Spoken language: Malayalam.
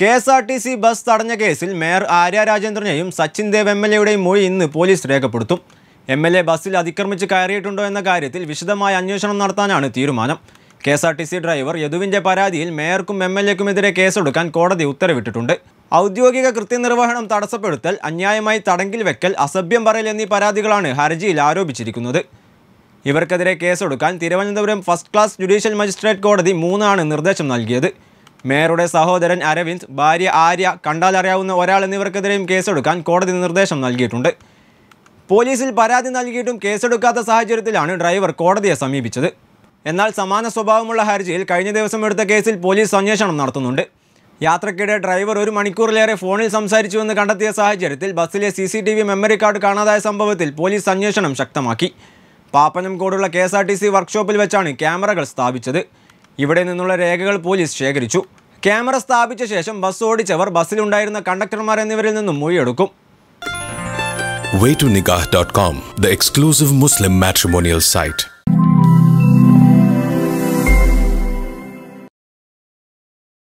KSRTC ബസ് തടഞ്ഞ കേസിൽ മേയർ ആര്യ രാജേന്ദ്രനെയും സച്ചിൻ ദേവ് MLAയുടെയും മൊഴി ഇന്ന് പോലീസ് രേഖപ്പെടുത്തും. MLA ബസ്സിൽ അതിക്രമിച്ച് കയറിയിട്ടുണ്ടോ എന്ന കാര്യത്തിൽ വിശദമായ അന്വേഷണം നടത്താനാണ് തീരുമാനം. KSRTC ഡ്രൈവർ യദുവിന്റെ പരാതിയിൽ മേയർക്കും MLAക്കുമെതിരെ കേസെടുക്കാൻ കോടതി ഉത്തരവിട്ടിട്ടുണ്ട്. ഔദ്യോഗിക കൃത്യനിർവഹണം തടസ്സപ്പെടുത്തൽ, അന്യായമായി തടങ്കിൽ വെക്കൽ, അസഭ്യം പറയൽ എന്നീ പരാതികളാണ് ഹർജിയിൽ ആരോപിച്ചിരിക്കുന്നത്. ഇവർക്കെതിരെ കേസെടുക്കാൻ Thiruvananthapuram first class judicial magistrate കോടതി 3 ആണ് നിർദ്ദേശം നൽകിയത്. മേയറുടെ സഹോദരൻ അരവിന്ദ്, ഭാര്യ ആര്യ, കണ്ടാൽ അറിയാവുന്ന ഒരാൾ എന്നിവർക്കെതിരെയും കേസെടുക്കാൻ കോടതി നിർദ്ദേശം നൽകിയിട്ടുണ്ട്. പോലീസിൽ പരാതി നൽകിയിട്ടും കേസെടുക്കാത്ത സാഹചര്യത്തിലാണ് ഡ്രൈവർ കോടതിയെ സമീപിച്ചത്. എന്നാൽ സമാന സ്വഭാവമുള്ള ഹർജിയിൽ കഴിഞ്ഞ ദിവസം എടുത്ത കേസിൽ പോലീസ് അന്വേഷണം നടത്തുന്നുണ്ട്. യാത്രക്കിടെ ഡ്രൈവർ 1 മണിക്കൂറിലേറെ ഫോണിൽ സംസാരിച്ചുവെന്ന് കണ്ടെത്തിയ സാഹചര്യത്തിൽ ബസ്സിലെ CCTV മെമ്മറി കാർഡ് കാണാതായ സംഭവത്തിൽ പോലീസ് അന്വേഷണം ശക്തമാക്കി. പാപ്പനംകോടുള്ള KSRTC വർക്ക്ഷോപ്പിൽ വെച്ചാണ് ക്യാമറകൾ സ്ഥാപിച്ചത്. ഇവിടെ നിന്നുള്ള രേഖകൾ പോലീസ് ശേഖരിച്ചു. ക്യാമറ സ്ഥാപിച്ച ശേഷം ബസ് ഓടിച്ചവർ, ബസ്സിലുണ്ടായിരുന്ന കണ്ടക്ടർമാർ എന്നിവരിൽ നിന്നും മൊഴിയെടുക്കും. Waytonikah.com, the exclusive Muslim matrimonial site.